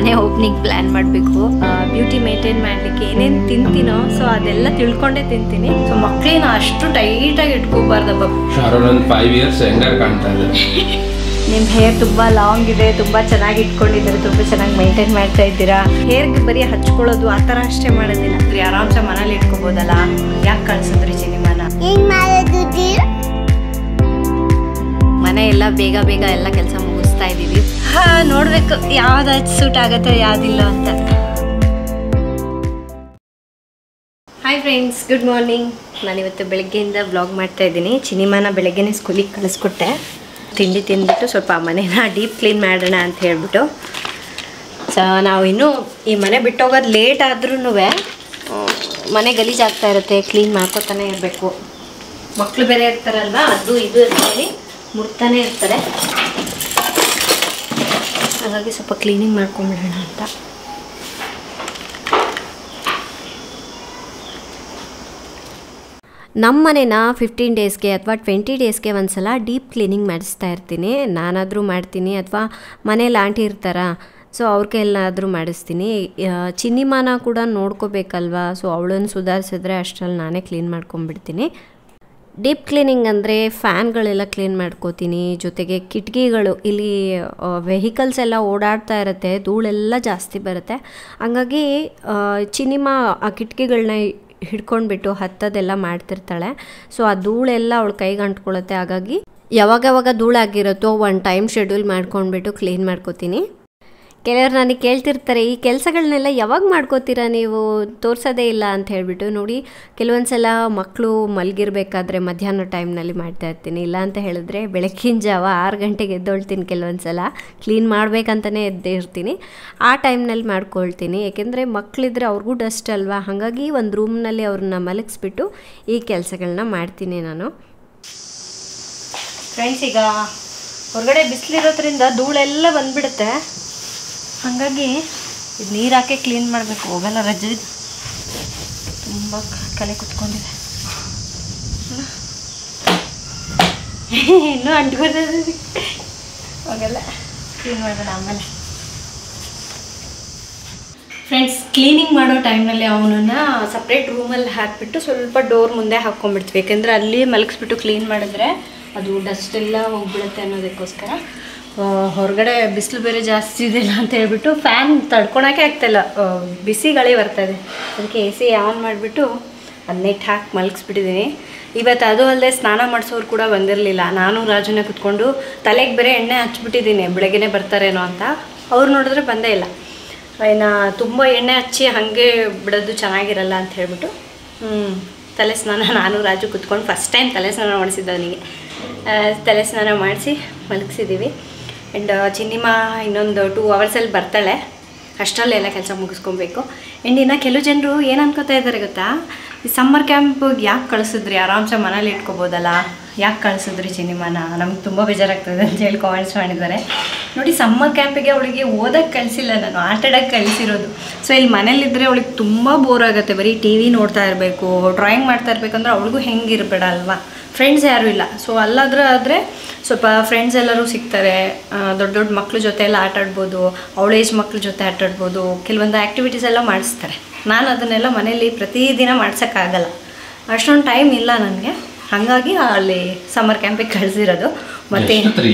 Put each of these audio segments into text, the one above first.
ಮನೆ opening plan ಮಾಡಬೇಕು. Beauty maintain ಮಾಡಲಿಕ್ಕೆ ಏನೇನು ತಿಂತೀನೋ ಸೊ ಅದೆಲ್ಲ ತಿಳ್ಕೊಂಡೇ ತಿಂತೀನಿ. ಸೊ ಮಕ್ಕಳೇನ ಅಷ್ಟು ಟೈಟಾಗಿ ಇಟ್ಕೋಬಾರ್ದಪ್ಪ. ಶಾರೋನ್ 5 ಇಯರ್ಸ್ ಹೆಂಗಾರು ಕಾಣ್ತಾ ಇದೆ. ನಿಮ್ಮ ಹೇರ್ ತುಂಬ ಲಾಂಗ್ ಇದೆ, ತುಂಬ ಚೆನ್ನಾಗಿ ಇಟ್ಕೊಂಡಿದ್ದೀರಾ, ತುಂಬ ಚೆನ್ನಾಗಿ ಮೇಂಟೈನ್ ಮಾಡ್ತಾ ಇದ್ದೀರಾ. ಹೇರ್ಗೆ ಬರೀ ಹಚ್ಕೊಳ್ಳೋದು ಆ ಥರ ಅಷ್ಟೇ ಮಾಡೋದಿಲ್ಲ, ಆರಾಮ್ಸೆ ಮನೇಲಿ ಇಟ್ಕೋಬೋದಲ್ಲ. ಯಾಕೆ ಕಳ್ಸಿದ್ರಿ ಸಿನಿಮಾನ? ಮನೆ ಎಲ್ಲ ಬೇಗ ಬೇಗ ಎಲ್ಲ ಕೆಲಸ ಮುಗಿಸ್ತಾ ಇದ್ದೀವಿ. ನೋಡ್ಬೇಕು ಯಾವ್ದಾಯ್ತು ಸೂಟ್ ಆಗತ್ತೆ ಯಾವ್ದಿಲ್ಲ ಅಂತ. Hi friends, good morning. ನಾನಿವತ್ತು ಬೆಳಗ್ಗೆಯಿಂದ ವ್ಲಾಗ್ ಮಾಡ್ತಾ ಇದ್ದೀನಿ. ಸಿನಿಮಾನ ಬೆಳಗ್ಗೆನೇ ಸ್ಕೂಲಿಗೆ ಕಳಿಸ್ಕೊಟ್ಟೆ. ತಿಂಡಿ ತಿಂದ್ಬಿಟ್ಟು ಸ್ವಲ್ಪ ಮನೇನ ಡೀಪ್ ಕ್ಲೀನ್ ಮಾಡೋಣ ಅಂತ ಹೇಳ್ಬಿಟ್ಟು. ಸೊ ನಾವು ಇನ್ನೂ ಈ ಮನೆ ಬಿಟ್ಟೋಗೋದು ಲೇಟ್ ಆದ್ರೂ ಮನೆ ಗಲೀಜಾಗ್ತಾ ಇರುತ್ತೆ, ಕ್ಲೀನ್ ಮಾಡ್ಕೊತಾನೆ ಇರಬೇಕು. ಮಕ್ಕಳು ಬೇರೆ ಇರ್ತಾರಲ್ವ, ಅದು ಇದು ಅಂತೇಳಿ ಮುಡ್ತಾನೆ ಇರ್ತಾರೆ. ಹಾಗಾಗಿ ಸ್ವಲ್ಪ ಕ್ಲೀನಿಂಗ್ ಮಾಡ್ಕೊಂಬಿಡೋಣ ಅಂತ. ನಮ್ಮ ಮನೇನ 15 ಡೇಸ್ಗೆ ಅಥವಾ 20 ಡೇಸ್ಗೆ ಒಂದ್ಸಲ ಡೀಪ್ ಕ್ಲೀನಿಂಗ್ ಮಾಡಿಸ್ತಾ ಇರ್ತೀನಿ. ನಾನಾದರೂ ಮಾಡ್ತೀನಿ ಅಥವಾ ಮನೇಲಿ ಆಂಟಿ ಇರ್ತಾರ, ಸೊ ಅವ್ರಿಗೆಲ್ಲಾದರೂ ಮಾಡಿಸ್ತೀನಿ. ಚಿನ್ನಿಮಾನ ಕೂಡ ನೋಡ್ಕೋಬೇಕಲ್ವ, ಸೊ ಅವಳನ್ನು ಸುಧಾರಿಸಿದ್ರೆ ಅಷ್ಟರಲ್ಲಿ ನಾನೇ ಕ್ಲೀನ್ ಮಾಡ್ಕೊಂಬಿಡ್ತೀನಿ. ಡೀಪ್ ಕ್ಲೀನಿಂಗ್ ಅಂದರೆ ಫ್ಯಾನ್ಗಳೆಲ್ಲ ಕ್ಲೀನ್ ಮಾಡ್ಕೋತೀನಿ. ಜೊತೆಗೆ ಕಿಟಕಿಗಳು, ಇಲ್ಲಿ ವೆಹಿಕಲ್ಸ್ ಎಲ್ಲ ಓಡಾಡ್ತಾ ಇರುತ್ತೆ, ಧೂಳೆಲ್ಲ ಜಾಸ್ತಿ ಬರುತ್ತೆ. ಹಂಗಾಗಿ ಚಿನ್ನಿಮಾ ಆ ಕಿಟಕಿಗಳನ್ನ ಹಿಡ್ಕೊಂಡ್ಬಿಟ್ಟು ಹತ್ತದೆಲ್ಲ ಮಾಡ್ತಿರ್ತಾಳೆ. ಸೊ ಆ ಧೂಳೆಲ್ಲ ಅವಳ ಕೈಗೆ ಅಂಟ್ಕೊಳ್ಳುತ್ತೆ. ಹಾಗಾಗಿ ಯಾವಾಗ ಧೂಳಾಗಿರುತ್ತೋ ಒಂದು ಟೈಮ್ ಶೆಡ್ಯೂಲ್ ಮಾಡ್ಕೊಂಡ್ಬಿಟ್ಟು ಕ್ಲೀನ್ ಮಾಡ್ಕೋತೀನಿ. ಕೆಲವರು ನನಗೆ ಕೇಳ್ತಿರ್ತಾರೆ, ಈ ಕೆಲಸಗಳನ್ನೆಲ್ಲ ಯಾವಾಗ ಮಾಡ್ಕೋತೀರಾ ನೀವು, ತೋರಿಸೋದೇ ಇಲ್ಲ ಅಂತ ಹೇಳಿಬಿಟ್ಟು. ನೋಡಿ, ಕೆಲವೊಂದು ಸಲ ಮಕ್ಕಳು ಮಲಗಿರ್ಬೇಕಾದ್ರೆ ಮಧ್ಯಾಹ್ನ ಟೈಮ್ನಲ್ಲಿ ಮಾಡ್ತಾ ಇರ್ತೀನಿ. ಇಲ್ಲ ಅಂತ ಹೇಳಿದ್ರೆ ಬೆಳಗ್ಗಿನ ಜಾವ 6 ಗಂಟೆಗೆ ಎದ್ದೊಳ್ತೀನಿ. ಕೆಲವೊಂದು ಸಲ ಕ್ಲೀನ್ ಮಾಡಬೇಕಂತಲೇ ಎದ್ದಿರ್ತೀನಿ, ಆ ಟೈಮ್ನಲ್ಲಿ ಮಾಡ್ಕೊಳ್ತೀನಿ. ಏಕೆಂದರೆ ಮಕ್ಕಳಿದ್ರೆ ಅವ್ರಿಗೂ ಡಸ್ಟ್ ಅಲ್ವಾ, ಹಾಗಾಗಿ ಒಂದು ರೂಮ್ನಲ್ಲಿ ಅವ್ರನ್ನ ಮಲಗಿಸ್ಬಿಟ್ಟು ಈ ಕೆಲಸಗಳನ್ನ ಮಾಡ್ತೀನಿ ನಾನು. ಫ್ರೆಂಡ್ಸ್, ಈಗ ಹೊರಗಡೆ ಬಿಸಿಲಿರೋದ್ರಿಂದ ಧೂಳೆಲ್ಲ ಬಂದುಬಿಡುತ್ತೆ. ಹಾಗಾಗಿ ಇದು ನೀರು ಹಾಕಿ ಕ್ಲೀನ್ ಮಾಡಬೇಕು. ಹೋಗಲ್ಲ, ರಜೆ ತುಂಬ ಕಲೆ ಕುತ್ಕೊಂಡಿದೆ. ಇನ್ನೂ ಅಂಟ್ಕೋತದೆ, ಹೋಗಲ್ಲ, ಕ್ಲೀನ್ ಮಾಡೋಣ ಆಮೇಲೆ. ಫ್ರೆಂಡ್ಸ್, ಕ್ಲೀನಿಂಗ್ ಮಾಡೋ ಟೈಮ್ನಲ್ಲಿ ಅವನನ್ನ ಸಪ್ರೇಟ್ ರೂಮಲ್ಲಿ ಹಾಕಿಬಿಟ್ಟು ಸ್ವಲ್ಪ ಡೋರ್ ಮುಂದೆ ಹಾಕ್ಕೊಂಡ್ಬಿಡ್ತೀವಿ. ಯಾಕೆಂದರೆ ಅಲ್ಲಿ ಮಲಗಿಸ್ಬಿಟ್ಟು ಕ್ಲೀನ್ ಮಾಡಿದ್ರೆ ಅದು ಡಸ್ಟ್ ಎಲ್ಲ ಹೋಗ್ಬಿಡುತ್ತೆ ಅನ್ನೋದಕ್ಕೋಸ್ಕರ. ಹೊರಗಡೆ ಬಿಸಿಲು ಬೇರೆ ಜಾಸ್ತಿ ಇದೆಲ್ಲ ಅಂತ ಹೇಳ್ಬಿಟ್ಟು ಫ್ಯಾನ್ ತಡ್ಕೊಳಕ್ಕೆ ಆಗ್ತಾಯಿಲ್ಲ, ಬಿಸಿ ಗಾಳಿ ಬರ್ತಾಯಿದೆ. ಅದಕ್ಕೆ AC ಆನ್ ಮಾಡಿಬಿಟ್ಟು ಅದು ನೆಟ್ ಹಾಕಿ ಮಲಗಿಸ್ಬಿಟ್ಟಿದ್ದೀನಿ. ಇವತ್ತು ಅದು ಅಲ್ಲದೆ ಸ್ನಾನ ಮಾಡಿಸೋರು ಕೂಡ ಬಂದಿರಲಿಲ್ಲ. ನಾನು ರಾಜುನೇ ಕುತ್ಕೊಂಡು ತಲೆಗೆ ಬೇರೆ ಎಣ್ಣೆ ಹಚ್ಬಿಟ್ಟಿದ್ದೀನಿ, ಬೆಳಗ್ಗೆನೇ ಬರ್ತಾರೇನೋ ಅಂತ. ಅವ್ರು ನೋಡಿದ್ರೆ ಬಂದೇ ಇಲ್ಲ. ಇನ್ನು ತುಂಬ ಎಣ್ಣೆ ಹಚ್ಚಿ ಹಾಗೆ ಬಿಡೋದು ಚೆನ್ನಾಗಿರಲ್ಲ ಅಂತ ಹೇಳ್ಬಿಟ್ಟು ತಲೆ ಸ್ನಾನ ನಾನು ರಾಜು ಕುತ್ಕೊಂಡು ಫಸ್ಟ್ ಟೈಮ್ ತಲೆ ಸ್ನಾನ ಮಾಡಿಸಿದ್ದ ಅವನಿಗೆ. ತಲೆ ಸ್ನಾನ ಮಾಡಿಸಿ ಮಲಗಿಸಿದ್ದೀವಿ. ಆ್ಯಂಡ್ ಚಿನ್ನಿಮಾ ಇನ್ನೊಂದು 2 ಅವರ್ಸಲ್ಲಿ ಬರ್ತಾಳೆ, ಅಷ್ಟರಲ್ಲಿ ಎಲ್ಲ ಕೆಲಸ ಮುಗಿಸ್ಕೊಬೇಕು. ಆ್ಯಂಡ್ ಇನ್ನು ಕೆಲವು ಜನರು ಏನು ಅನ್ಕೋತಾ ಇದ್ದಾರೆ ಗೊತ್ತಾ, ಈ ಸಮ್ಮರ್ ಕ್ಯಾಂಪಿಗೆ ಯಾಕೆ ಕಳಿಸಿದ್ರಿ, ಆರಾಮ್ಸೆ ಮನೇಲಿ ಇಟ್ಕೋಬೋದಲ್ಲ, ಯಾಕೆ ಕಳಿಸಿದ್ರಿ ಚಿನ್ನಿಮಾನ, ನಮ್ಗೆ ತುಂಬ ಬೇಜಾರಾಗ್ತದೆ ಅಂತ ಹೇಳಿ ಕಾಮೆಂಟ್ಸ್ ಮಾಡಿದ್ದಾರೆ. ನೋಡಿ, ಸಮ್ಮರ್ ಕ್ಯಾಂಪಿಗೆ ಅವಳಿಗೆ ಓದೋಕ್ಕೆ ಕಳಿಸಿಲ್ಲ, ನಾನು ಆಟಾಡೋಕ್ಕೆ ಕಳಿಸಿರೋದು. ಸೊ ಇಲ್ಲಿ ಮನೇಲಿದ್ದರೆ ಅವಳಿಗೆ ತುಂಬ ಬೋರ್ ಆಗುತ್ತೆ, ಬರೀ TV ನೋಡ್ತಾ ಇರಬೇಕು, ಡ್ರಾಯಿಂಗ್ ಮಾಡ್ತಾ ಇರಬೇಕಂದ್ರೆ ಅವಳಿಗೂ ಹೆಂಗಿರಬೇಡ ಅಲ್ವಾ, ಫ್ರೆಂಡ್ಸ್ ಯಾರೂ ಇಲ್ಲ. ಸೊ ಆದರೆ ಸ್ವಲ್ಪ ಫ್ರೆಂಡ್ಸ್ ಎಲ್ಲರೂ ಸಿಗ್ತಾರೆ, ದೊಡ್ಡ ದೊಡ್ಡ ಮಕ್ಳ ಜೊತೆ ಎಲ್ಲ ಆಟಾಡ್ಬೋದು, ಅವಳ ಏಜ್ ಮಕ್ಳ ಜೊತೆ ಆಟಾಡ್ಬೋದು, ಕೆಲವೊಂದು ಆ್ಯಕ್ಟಿವಿಟೀಸ್ ಎಲ್ಲ ಮಾಡಿಸ್ತಾರೆ. ನಾನು ಅದನ್ನೆಲ್ಲ ಮನೇಲಿ ಪ್ರತಿದಿನ ಮಾಡ್ಸೋಕ್ಕಾಗಲ್ಲ, ಅಷ್ಟೊಂದು ಟೈಮ್ ಇಲ್ಲ ನನಗೆ. ಹಾಗಾಗಿ ಅಲ್ಲಿ ಸಮ್ಮರ್ ಕ್ಯಾಂಪಿಗೆ ಕಳಿಸಿರೋದು. ಮತ್ತು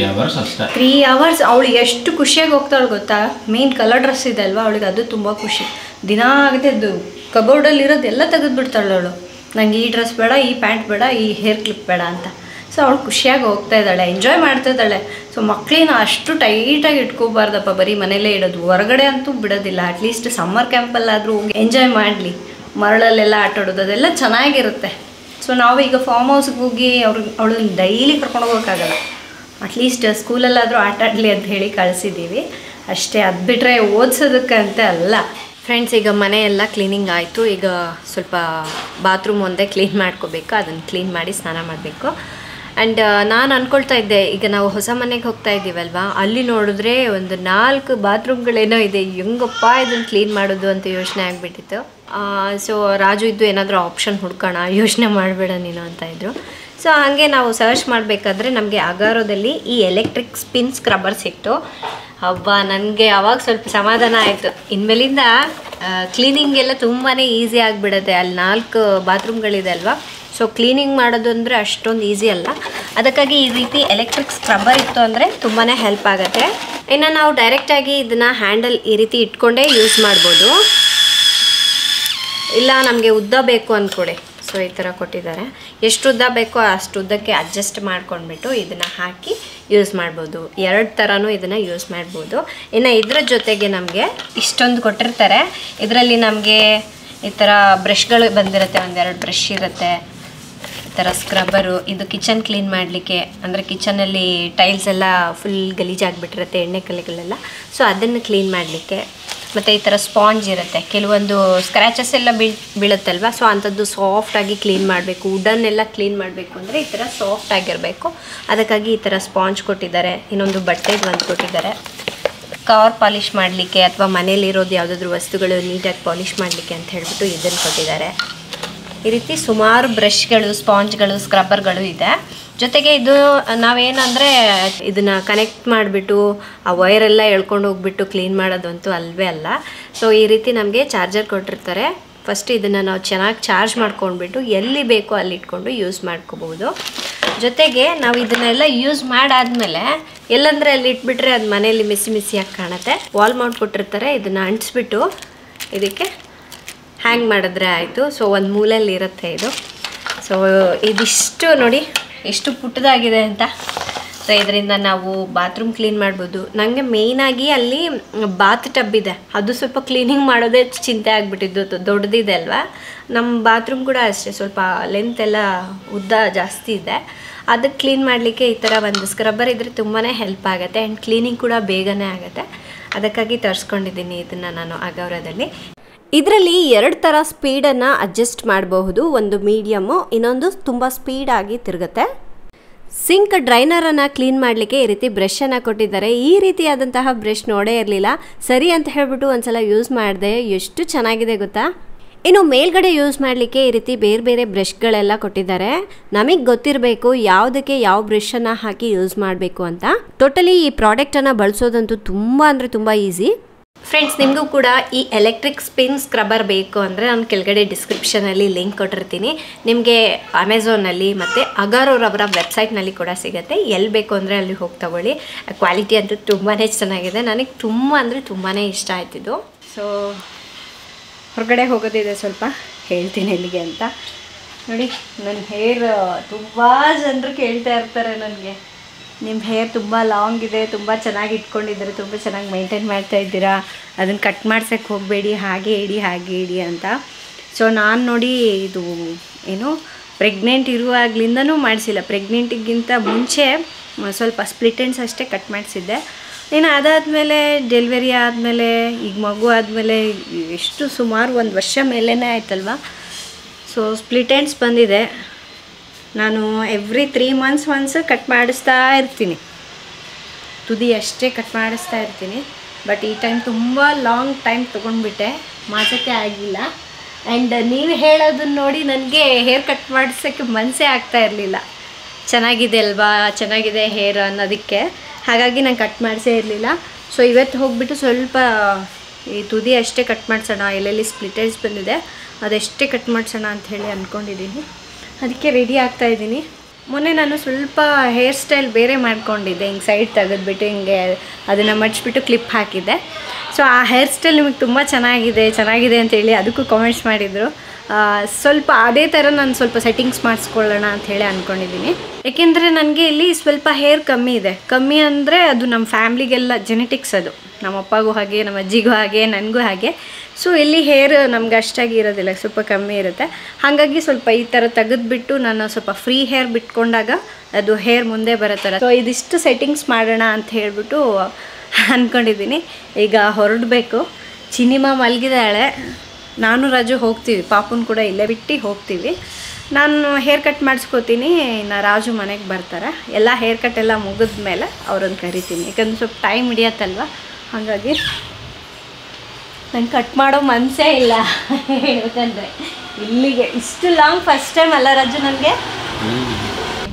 3 ಅವರ್ಸ್ ಅವಳು ಎಷ್ಟು ಖುಷಿಯಾಗಿ ಹೋಗ್ತಾಳೆ ಗೊತ್ತಾ. ಮೇನ್ ಕಲರ್ ಡ್ರೆಸ್ ಇದೆ ಅಲ್ವಾ, ಅವಳಿಗೆ ಅದು ತುಂಬ ಖುಷಿ. ದಿನ ಆಗುತ್ತೆ, ಅದು ಕಬೋರ್ಡಲ್ಲಿರೋದೆಲ್ಲ ತೆಗೆದುಬಿಡ್ತಾಳೆ ಅವಳು. ನನಗೆ ಈ ಡ್ರೆಸ್ ಬೇಡ, ಈ ಪ್ಯಾಂಟ್ ಬೇಡ, ಈ ಹೇರ್ ಕ್ಲಿಪ್ ಬೇಡ ಅಂತ. ಸೊ ಅವಳು ಖುಷಿಯಾಗಿ ಹೋಗ್ತಾ ಇದ್ದಾಳೆ, ಎಂಜಾಯ್ ಮಾಡ್ತಾ ಇದ್ದಾಳೆ. ಸೊ ಮಕ್ಕಳನ್ನ ಅಷ್ಟು ಟೈಟಾಗಿ ಇಟ್ಕೋಬಾರ್ದಪ್ಪ, ಬರೀ ಮನೇಲೇ ಇಡೋದು, ಹೊರಗಡೆ ಅಂತೂ ಬಿಡೋದಿಲ್ಲ. ಅಟ್ಲೀಸ್ಟ್ ಸಮ್ಮರ್ ಕ್ಯಾಂಪಲ್ಲಾದರೂ ಹೋಗಿ ಎಂಜಾಯ್ ಮಾಡಲಿ, ಮರಳಲ್ಲೆಲ್ಲ ಆಟಾಡೋದು ಅದೆಲ್ಲ ಚೆನ್ನಾಗಿರುತ್ತೆ. ಸೊ ನಾವು ಈಗ ಫಾರ್ಮ್ ಹೌಸ್ಗೆ ಹೋಗಿ ಅವಳು ಡೈಲಿ ಕರ್ಕೊಂಡು ಹೋಗೋಕ್ಕಾಗಲ್ಲ, ಅಟ್ಲೀಸ್ಟ್ ಸ್ಕೂಲಲ್ಲಾದರೂ ಆಟಾಡಲಿ ಅಂತ ಹೇಳಿ ಕಳಿಸಿದ್ದೀವಿ ಅಷ್ಟೇ. ಅದು ಬಿಟ್ಟರೆ ಓದಿಸೋದಕ್ಕಂತ ಅಲ್ಲ. ಫ್ರೆಂಡ್ಸ್, ಈಗ ಮನೆ ಎಲ್ಲ ಕ್ಲೀನಿಂಗ್ ಆಯಿತು. ಈಗ ಸ್ವಲ್ಪ ಬಾತ್ರೂಮ್ ಒಂದೇ ಕ್ಲೀನ್ ಮಾಡ್ಕೋಬೇಕು, ಅದನ್ನು ಕ್ಲೀನ್ ಮಾಡಿ ಸ್ನಾನ ಮಾಡಬೇಕು. ಆ್ಯಂಡ್ ನಾನು ಅಂದ್ಕೊಳ್ತಾ ಇದ್ದೆ, ಈಗ ನಾವು ಹೊಸ ಮನೆಗೆ ಹೋಗ್ತಾ ಇದ್ದೀವಲ್ವ, ಅಲ್ಲಿ ನೋಡಿದ್ರೆ ಒಂದು 4 ಬಾತ್ರೂಮ್ಗಳೇನೋ ಇದೆ, ಹೆಂಗಪ್ಪ ಇದನ್ನು ಕ್ಲೀನ್ ಮಾಡೋದು ಅಂತ ಯೋಚನೆ ಆಗಿಬಿಟ್ಟಿತ್ತು. ಸೊ ರಾಜು ಇದ್ದು ಏನಾದರೂ ಆಪ್ಷನ್ ಹುಡ್ಕೋಣ, ಯೋಚನೆ ಮಾಡಬೇಡ ನೀನು ಅಂತ ಇದ್ದರು. ಸೊ ಹಾಗೆ ನಾವು ಸರ್ಚ್ ಮಾಡಬೇಕಾದ್ರೆ ನಮಗೆ ಅಗಾರೋದಲ್ಲಿ ಈ ಎಲೆಕ್ಟ್ರಿಕ್ ಸ್ಪಿನ್ ಸ್ಕ್ರಬ್ಬರ್ ಸಿಕ್ತು. ಹಬ್ಬ ನನಗೆ ಅವಾಗ ಸ್ವಲ್ಪ ಸಮಾಧಾನ ಆಯಿತು. ಇನ್ಮೇಲಿಂದ ಕ್ಲೀನಿಂಗ್ ಎಲ್ಲ ತುಂಬಾ ಈಸಿ ಆಗಿಬಿಡುತ್ತೆ. ಅಲ್ಲಿ 4 ಬಾತ್ರೂಮ್ಗಳಿದೆ ಅಲ್ವಾ, ಸೊ ಕ್ಲೀನಿಂಗ್ ಮಾಡೋದು ಅಂದರೆ ಅಷ್ಟೊಂದು ಈಸಿ ಅಲ್ಲ. ಅದಕ್ಕಾಗಿ ಈ ರೀತಿ ಎಲೆಕ್ಟ್ರಿಕ್ ಸ್ಕ್ರಬ್ಬರ್ ಇತ್ತು ಅಂದರೆ ತುಂಬಾ ಹೆಲ್ಪ್ ಆಗುತ್ತೆ. ಇನ್ನು ನಾವು ಡೈರೆಕ್ಟಾಗಿ ಇದನ್ನು ಹ್ಯಾಂಡಲ್ ಈ ರೀತಿ ಇಟ್ಕೊಂಡೇ ಯೂಸ್ ಮಾಡ್ಬೋದು. ಇಲ್ಲ ನಮಗೆ ಉದ್ದ ಬೇಕು ಅಂದ್ಕೊಡಿ, ಸೊ ಈ ಥರ ಕೊಟ್ಟಿದ್ದಾರೆ. ಎಷ್ಟು ಉದ್ದ ಬೇಕೋ ಅಷ್ಟು ಉದ್ದಕ್ಕೆ ಅಡ್ಜಸ್ಟ್ ಮಾಡ್ಕೊಂಡ್ಬಿಟ್ಟು ಇದನ್ನು ಹಾಕಿ ಯೂಸ್ ಮಾಡ್ಬೋದು. 2 ಥರನೂ ಇದನ್ನು ಯೂಸ್ ಮಾಡ್ಬೋದು. ಇನ್ನು ಇದ್ರ ಜೊತೆಗೆ ನಮಗೆ ಇಷ್ಟೊಂದು ಕೊಟ್ಟಿರ್ತಾರೆ. ಇದರಲ್ಲಿ ನಮಗೆ ಈ ಥರ ಬ್ರಷ್ಗಳು ಬಂದಿರುತ್ತೆ, 1-2 ಬ್ರಷ್ ಇರುತ್ತೆ. ಈ ಥರ ಸ್ಕ್ರಬ್ಬರು, ಇದು ಕಿಚನ್ ಕ್ಲೀನ್ ಮಾಡಲಿಕ್ಕೆ, ಅಂದರೆ ಕಿಚನಲ್ಲಿ ಟೈಲ್ಸ್ ಎಲ್ಲ ಫುಲ್ ಗಲೀಜಾಗಿಬಿಟ್ಟಿರುತ್ತೆ, ಎಣ್ಣೆ ಕಲೆಗಳೆಲ್ಲ, ಸೊ ಅದನ್ನು ಕ್ಲೀನ್ ಮಾಡಲಿಕ್ಕೆ. ಮತ್ತು ಈ ಥರ ಸ್ಪಾಂಜ್ ಇರುತ್ತೆ, ಕೆಲವೊಂದು ಸ್ಕ್ರ್ಯಾಚಸ್ ಎಲ್ಲ ಬೀಳುತ್ತಲ್ವ, ಸೊ ಅಂಥದ್ದು ಸಾಫ್ಟಾಗಿ ಕ್ಲೀನ್ ಮಾಡಬೇಕು. ವುಡನ್ನೆಲ್ಲ ಕ್ಲೀನ್ ಮಾಡಬೇಕು ಅಂದರೆ ಈ ಥರ ಸಾಫ್ಟಾಗಿರಬೇಕು. ಅದಕ್ಕಾಗಿ ಈ ಥರ ಸ್ಪಾಂಜ್ ಕೊಟ್ಟಿದ್ದಾರೆ. ಇನ್ನೊಂದು ಬಟ್ಟೆದು ಒಂದು ಕೊಟ್ಟಿದ್ದಾರೆ. ಕವರ್ ಪಾಲಿಷ್ ಮಾಡಲಿಕ್ಕೆ ಅಥವಾ ಮನೇಲಿರೋದು ಯಾವುದಾದ್ರೂ ವಸ್ತುಗಳು ನೀಟಾಗಿ ಪಾಲಿಷ್ ಮಾಡಲಿಕ್ಕೆ ಅಂತ ಹೇಳ್ಬಿಟ್ಟು ಇದನ್ನು ಕೊಟ್ಟಿದ್ದಾರೆ. ಈ ರೀತಿ ಸುಮಾರು ಬ್ರಷ್ಗಳು, ಸ್ಪಾಂಜ್ಗಳು, ಸ್ಕ್ರಬ್ಬರ್ಗಳು ಇದೆ. ಜೊತೆಗೆ ಇದು ನಾವೇನಂದರೆ ಇದನ್ನು ಕನೆಕ್ಟ್ ಮಾಡಿಬಿಟ್ಟು ಆ ವೈರೆಲ್ಲ ಎಳ್ಕೊಂಡು ಹೋಗ್ಬಿಟ್ಟು ಕ್ಲೀನ್ ಮಾಡೋದಂತೂ ಅಲ್ವೇ ಅಲ್ಲ. ಸೊ ಈ ರೀತಿ ನಮಗೆ ಚಾರ್ಜರ್ ಕೊಟ್ಟಿರ್ತಾರೆ. ಫಸ್ಟ್ ಇದನ್ನು ನಾವು ಚೆನ್ನಾಗಿ ಚಾರ್ಜ್ ಮಾಡ್ಕೊಂಡ್ಬಿಟ್ಟು ಎಲ್ಲಿ ಬೇಕೋ ಅಲ್ಲಿ ಇಟ್ಕೊಂಡು ಯೂಸ್ ಮಾಡ್ಕೋಬೋದು. ಜೊತೆಗೆ ನಾವು ಇದನ್ನೆಲ್ಲ ಯೂಸ್ ಮಾಡಾದ್ಮೇಲೆ ಎಲ್ಲಂದರೆ ಅಲ್ಲಿ ಇಟ್ಬಿಟ್ರೆ ಅದು ಮನೆಯಲ್ಲಿ ಮಿಸ್ಸಿಯಾಗಿ ಕಾಣುತ್ತೆ. ವಾಲ್ ಮೌಂಟ್ ಕೊಟ್ಟಿರ್ತಾರೆ. ಇದನ್ನು ಅಂಟಿಸ್ಬಿಟ್ಟು ಇದಕ್ಕೆ ಹ್ಯಾಂಗ್ ಮಾಡಿದ್ರೆ ಆಯಿತು. ಸೊ ಒಂದು ಮೂಲೆಯಲ್ಲಿ ಇರುತ್ತೆ ಇದು. ಸೊ ಇದಿಷ್ಟು ನೋಡಿ ಎಷ್ಟು ಪುಟ್ಟದಾಗಿದೆ ಅಂತ. ಸೊ ಇದರಿಂದ ನಾವು ಬಾತ್ರೂಮ್ ಕ್ಲೀನ್ ಮಾಡ್ಬೋದು. ನನಗೆ ಮೇಯ್ನಾಗಿ ಅಲ್ಲಿ ಬಾತ್ ಟಬ್ ಇದೆ, ಅದು ಸ್ವಲ್ಪ ಕ್ಲೀನಿಂಗ್ ಮಾಡೋದೇ ಚಿಂತೆ ಆಗಿಬಿಟ್ಟಿದ್ದು. ದೊಡ್ಡದಿದೆ ಅಲ್ವಾ, ನಮ್ಮ ಬಾತ್ರೂಮ್ ಕೂಡ ಅಷ್ಟೇ, ಸ್ವಲ್ಪ ಲೆಂತ್ ಎಲ್ಲ ಉದ್ದ ಜಾಸ್ತಿ ಇದೆ. ಅದಕ್ಕೆ ಕ್ಲೀನ್ ಮಾಡಲಿಕ್ಕೆ ಈ ಥರ ಒಂದು ಸ್ಕ್ರಬ್ಬರ್ ಇದ್ದರೆ ತುಂಬಾ ಹೆಲ್ಪ್ ಆಗುತ್ತೆ. ಆ್ಯಂಡ್ ಕ್ಲೀನಿಂಗ್ ಕೂಡ ಬೇಗನೆ ಆಗುತ್ತೆ. ಅದಕ್ಕಾಗಿ ತರಿಸ್ಕೊಂಡಿದ್ದೀನಿ ಇದನ್ನು ನಾನು ಅಗೌರದಲ್ಲಿ. ಇದರಲ್ಲಿ 2 ಥರ ಸ್ಪೀಡನ್ನು ಅಡ್ಜಸ್ಟ್ ಮಾಡಬಹುದು. ಒಂದು ಮೀಡಿಯಮ್ಮು, ಇನ್ನೊಂದು ತುಂಬ ಸ್ಪೀಡಾಗಿ ತಿರುಗುತ್ತೆ. ಸಿಂಕ್ ಡ್ರೈನರನ್ನು ಕ್ಲೀನ್ ಮಾಡಲಿಕ್ಕೆ ಈ ರೀತಿ ಬ್ರಷನ್ನು ಕೊಟ್ಟಿದ್ದಾರೆ. ಈ ರೀತಿಯಾದಂತಹ ಬ್ರಷ್ ನೋಡೇ ಇರಲಿಲ್ಲ. ಸರಿ ಅಂತ ಹೇಳ್ಬಿಟ್ಟು ಒಂದ್ಸಲ ಯೂಸ್ ಮಾಡಿದೆ, ಎಷ್ಟು ಚೆನ್ನಾಗಿದೆ ಗೊತ್ತಾ. ಇನ್ನು ಮೇಲ್ಗಡೆ ಯೂಸ್ ಮಾಡಲಿಕ್ಕೆ ಈ ರೀತಿ ಬೇರೆ ಬೇರೆ ಬ್ರಷ್ಗಳೆಲ್ಲ ಕೊಟ್ಟಿದ್ದಾರೆ. ನಮಗೆ ಗೊತ್ತಿರಬೇಕು ಯಾವುದಕ್ಕೆ ಯಾವ ಬ್ರಷನ್ನು ಹಾಕಿ ಯೂಸ್ ಮಾಡಬೇಕು ಅಂತ. ಟೋಟಲಿ ಈ ಪ್ರಾಡಕ್ಟನ್ನು ಬಳಸೋದಂತೂ ತುಂಬ ಅಂದರೆ ತುಂಬ ಈಸಿ. ಫ್ರೆಂಡ್ಸ್, ನಿಮಗೂ ಕೂಡ ಈ ಎಲೆಕ್ಟ್ರಿಕ್ ಸ್ಪಿನ್ ಸ್ಕ್ರಬ್ಬರ್ ಬೇಕು ಅಂದರೆ ನಾನು ಕೆಳಗಡೆ ಡಿಸ್ಕ್ರಿಪ್ಷನಲ್ಲಿ ಲಿಂಕ್ ಕೊಟ್ಟಿರ್ತೀನಿ. ನಿಮಗೆ ಅಮೆಝಾನಲ್ಲಿ ಮತ್ತು ಅಗಾರೋರವರ ವೆಬ್ಸೈಟ್ನಲ್ಲಿ ಕೂಡ ಸಿಗುತ್ತೆ. ಎಲ್ಲಿ ಬೇಕು ಅಂದರೆ ಅಲ್ಲಿ ಹೋಗಿ ತಗೊಳ್ಳಿ. ಕ್ವಾಲಿಟಿ ಅಂತೂ ತುಂಬಾ ಚೆನ್ನಾಗಿದೆ. ನನಗೆ ತುಂಬ ಅಂದರೆ ತುಂಬಾ ಇಷ್ಟ ಆಯ್ತಿದ್ದು. ಸೊ ಹೊರಗಡೆ ಹೋಗೋದಿದೆ, ಸ್ವಲ್ಪ ಹೇಳ್ತೀನಿ ಎಲ್ಲಿಗೆ ಅಂತ. ನೋಡಿ, ನನ್ನ ಹೇರ್ ತುಂಬ ಜನರು ಕೇಳ್ತಾ ಇರ್ತಾರೆ ನನಗೆ, ನಿಮ್ಮ ಹೇರ್ ತುಂಬ ಲಾಂಗ್ ಇದೆ, ತುಂಬ ಚೆನ್ನಾಗಿ ಇಟ್ಕೊಂಡಿದ್ದೀರ, ತುಂಬ ಚೆನ್ನಾಗಿ ಮೈಂಟೈನ್ ಮಾಡ್ತಾ ಇದ್ದೀರಾ, ಅದನ್ನು ಕಟ್ ಮಾಡ್ಸೋಕ್ಕೆ ಹೋಗಬೇಡಿ, ಹಾಗೆ ಇಡಿ ಅಂತ. ಸೊ ನಾನು ನೋಡಿ ಇದು ಏನು ಪ್ರೆಗ್ನೆಂಟ್ ಇರುವಾಗಲಿಂದನೂ ಮಾಡಿಸಿಲ್ಲ. ಪ್ರೆಗ್ನೆಂಟಿಗಿಂತ ಮುಂಚೆ ಸ್ವಲ್ಪ ಸ್ಪ್ಲಿಟ್ ಎಂಡ್ಸ್ ಅಷ್ಟೇ ಕಟ್ ಮಾಡಿಸಿದ್ದೆ. ಇನ್ನು ಅದಾದಮೇಲೆ ಡೆಲಿವರಿ ಆದಮೇಲೆ, ಈಗ ಮಗು ಆದಮೇಲೆ ಎಷ್ಟು ಸುಮಾರು 1 ವರ್ಷ ಮೇಲೇ ಆಯ್ತಲ್ವ. ಸೊ ಸ್ಪ್ಲಿಟ್ ಎಂಡ್ಸ್ ಬಂದಿದೆ. ನಾನು ಎವ್ರಿ 3 ಮಂತ್ಸ್ ಒನ್ಸ್ ಕಟ್ ಮಾಡಿಸ್ತಾ ಇರ್ತೀನಿ, ತುದಿ ಅಷ್ಟೇ ಕಟ್ ಮಾಡಿಸ್ತಾ ಇರ್ತೀನಿ. ಬಟ್ ಈ ಟೈಮ್ ತುಂಬ ಲಾಂಗ್ ಟೈಮ್ ತೊಗೊಂಡ್ಬಿಟ್ಟೆ, ಮಾಡ್ಸೋಕ್ಕೆ ಆಗಿಲ್ಲ. ಆ್ಯಂಡ್ ನೀವು ಹೇಳೋದನ್ನ ನೋಡಿ ನನಗೆ ಹೇರ್ ಕಟ್ ಮಾಡಿಸೋಕ್ಕೆ ಮನಸ್ಸೇ ಆಗ್ತಾ ಇರಲಿಲ್ಲ. ಚೆನ್ನಾಗಿದೆ ಅಲ್ವಾ, ಚೆನ್ನಾಗಿದೆ ಹೇರ್ ಅನ್ನೋದಕ್ಕೆ, ಹಾಗಾಗಿ ನಾನು ಕಟ್ ಮಾಡಿಸೇ ಇರಲಿಲ್ಲ. ಸೊ ಇವತ್ತು ಹೋಗ್ಬಿಟ್ಟು ಸ್ವಲ್ಪ ಈ ತುದಿ ಅಷ್ಟೇ ಕಟ್ ಮಾಡಿಸೋಣ, ಎಲ್ಲೆಲ್ಲಿ ಸ್ಪ್ಲಿಟ್ ಎಂಡ್ಸ್ ಬಂದಿದೆ ಅದಷ್ಟೇ ಕಟ್ ಮಾಡಿಸೋಣ ಅಂಥೇಳಿ ಅಂದ್ಕೊಂಡಿದ್ದೀನಿ. ಅದಕ್ಕೆ ರೆಡಿ ಆಗ್ತಾಯಿದ್ದೀನಿ. ಮೊನ್ನೆ ನಾನು ಸ್ವಲ್ಪ ಹೇರ್ ಸ್ಟೈಲ್ ಬೇರೆ ಮಾಡ್ಕೊಂಡಿದ್ದೆ, ಹಿಂಗೆ ಸೈಡ್ ತೆಗೆದ್ಬಿಟ್ಟು ಹಿಂಗೆ ಅದನ್ನು ಮಡಿಸ್ಬಿಟ್ಟು ಕ್ಲಿಪ್ ಹಾಕಿದ್ದೆ. ಸೊ ಆ ಹೇರ್ ಸ್ಟೈಲ್ ನಿಮಗೆ ತುಂಬ ಚೆನ್ನಾಗಿದೆ ಅಂತೇಳಿ ಅದಕ್ಕೂ ಕಾಮೆಂಟ್ಸ್ ಮಾಡಿದರು. ಸ್ವಲ್ಪ ಅದೇ ಥರ ನಾನು ಸ್ವಲ್ಪ ಸೆಟ್ಟಿಂಗ್ಸ್ ಮಾಡಿಸ್ಕೊಳ್ಳೋಣ ಅಂಥೇಳಿ ಅಂದ್ಕೊಂಡಿದ್ದೀನಿ. ಏಕೆಂದರೆ ನನಗೆ ಇಲ್ಲಿ ಸ್ವಲ್ಪ ಹೇರ್ ಕಮ್ಮಿ ಇದೆ. ಕಮ್ಮಿ ಅಂದರೆ ಅದು ನಮ್ಮ ಫ್ಯಾಮ್ಲಿಗೆಲ್ಲ ಜೆನೆಟಿಕ್ಸ್, ಅದು ನಮ್ಮ ಅಪ್ಪಗೂ ಹಾಗೆ, ನಮ್ಮ ಅಜ್ಜಿಗೂ ಹಾಗೆ, ನನಗೂ ಹಾಗೆ. ಸೊ ಇಲ್ಲಿ ಹೇರ್ ನಮ್ಗೆ ಅಷ್ಟಾಗಿ ಇರೋದಿಲ್ಲ, ಸ್ವಲ್ಪ ಕಮ್ಮಿ ಇರುತ್ತೆ. ಹಾಗಾಗಿ ಸ್ವಲ್ಪ ಈ ಥರ ತೆಗೆದುಬಿಟ್ಟು ನಾನು ಸ್ವಲ್ಪ ಫ್ರೀ ಹೇರ್ ಬಿಟ್ಕೊಂಡಾಗ ಅದು ಹೇರ್ ಮುಂದೆ ಬರೋ ಥರ. ಸೊ ಇದಿಷ್ಟು ಸೆಟ್ಟಿಂಗ್ಸ್ ಮಾಡೋಣ ಅಂತ ಹೇಳ್ಬಿಟ್ಟು ಅಂದ್ಕೊಂಡಿದ್ದೀನಿ. ಈಗ ಹೊರಡಬೇಕು. ಚಿನಿಮಾ ಮಲಗಿದಾಳೆ, ನಾನು ರಾಜು ಹೋಗ್ತೀವಿ, ಪಾಪುನ ಕೂಡ ಇಲ್ಲೇ ಬಿಟ್ಟು ಹೋಗ್ತೀವಿ. ನಾನು ಹೇರ್ ಕಟ್ ಮಾಡಿಸ್ಕೋತೀನಿ, ಇನ್ನು ರಾಜು ಮನೆಗೆ ಬರ್ತಾರೆ. ಎಲ್ಲ ಹೇರ್ ಕಟ್ ಎಲ್ಲ ಮುಗಿದ ಮೇಲೆ ಅವ್ರನ್ನ ಕರಿತೀನಿ, ಯಾಕಂದ್ರೆ ಸ್ವಲ್ಪ ಟೈಮ್ ಹಿಡಿಯತ್ತಲ್ವ. ಹಾಗಾಗಿ ನಂಗೆ ಕಟ್ ಮಾಡೋ ಮನಸ್ಸೇ ಇಲ್ಲ ಹೇಳ್ಬೇಕಂದ್ರೆ. ಇಲ್ಲಿಗೆ ಇಷ್ಟು ಲಾಂಗ್ ಫಸ್ಟ್ ಟೈಮ್ ಅಲ್ಲ ರಾಜು ನನಗೆ.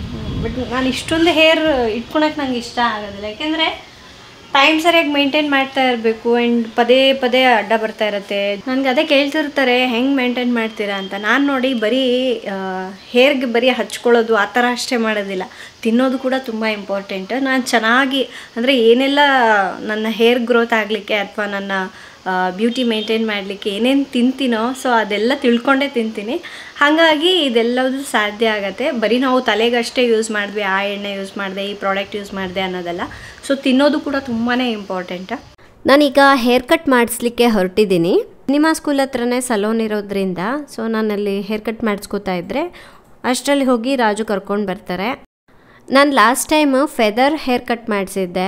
ಬಟ್ ನಾನು ಇಷ್ಟೊಂದು ಹೇರ್ ಇಟ್ಕೊಳಕ್ಕೆ ನಂಗೆ ಇಷ್ಟ ಆಗೋದಿಲ್ಲ. ಯಾಕೆಂದರೆ ಟೈಮ್ ಸರಿಯಾಗಿ ಮೇಂಟೈನ್ ಮಾಡ್ತಾ ಇರಬೇಕು ಆ್ಯಂಡ್ ಪದೇ ಪದೇ ಅಡ್ಡ ಬರ್ತಾ ಇರುತ್ತೆ. ನನಗೆ ಅದೇ ಕೇಳ್ತಿರ್ತಾರೆ ಹೆಂಗೆ ಮೇಂಟೈನ್ ಮಾಡ್ತೀರಾ ಅಂತ. ನಾನು ನೋಡಿ ಬರೀ ಹೇರ್ಗೆ ಬರೀ ಹಚ್ಕೊಳ್ಳೋದು ಆ ಥರ ಅಷ್ಟೇ ಮಾಡೋದಿಲ್ಲ, ತಿನ್ನೋದು ಕೂಡ ತುಂಬ ಇಂಪಾರ್ಟೆಂಟ್. ನಾನು ಚೆನ್ನಾಗಿ ಅಂದರೆ ಏನೆಲ್ಲ ನನ್ನ ಹೇರ್ ಗ್ರೋತ್ ಆಗಲಿಕ್ಕೆ ಅಥವಾ ನನ್ನ ಬ್ಯೂಟಿ ಮೇಂಟೈನ್ ಮಾಡಲಿಕ್ಕೆ ಏನೇನು ತಿಂತೀನೋ ಸೊ ಅದೆಲ್ಲ ತಿಳ್ಕೊಂಡೇ ತಿಂತೀನಿ. ಹಾಗಾಗಿ ಇದೆಲ್ಲದು ಸಾಧ್ಯ ಆಗುತ್ತೆ. ಬರೀ ನಾವು ತಲೆಗಷ್ಟೇ ಯೂಸ್ ಮಾಡಿದ್ವಿ, ಆ ಎಣ್ಣೆ ಯೂಸ್ ಮಾಡಿದೆ, ಈ ಪ್ರಾಡಕ್ಟ್ ಯೂಸ್ ಮಾಡಿದೆ ಅನ್ನೋದಲ್ಲ. ಸೊ ತಿನ್ನೋದು ಕೂಡ ತುಂಬಾ ಇಂಪಾರ್ಟೆಂಟ್. ನಾನೀಗ ಹೇರ್ ಕಟ್ ಮಾಡಿಸ್ಲಿಕ್ಕೆ ಹೊರಟಿದ್ದೀನಿ. ನಿಮ್ಮ ಸ್ಕೂಲ್ ಹತ್ರನೇ ಸಲೂನ್ ಇರೋದ್ರಿಂದ ಸೊ ನಾನಲ್ಲಿ ಹೇರ್ ಕಟ್ ಮಾಡಿಸ್ಕೋತಾ ಇದ್ದರೆ ಅಷ್ಟರಲ್ಲಿ ಹೋಗಿ ರಾಜು ಕರ್ಕೊಂಡು ಬರ್ತಾರೆ. ನಾನು last time feather hair cut ಮಾಡಿಸಿದ್ದೆ,